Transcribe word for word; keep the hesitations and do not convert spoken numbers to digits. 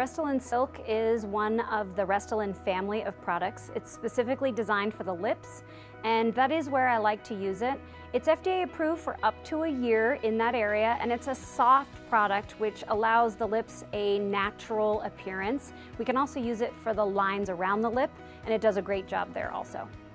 Restylane Silk is one of the Restylane family of products. It's specifically designed for the lips, and that is where I like to use it. It's F D A approved for up to a year in that area, and it's a soft product which allows the lips a natural appearance. We can also use it for the lines around the lip, and it does a great job there also.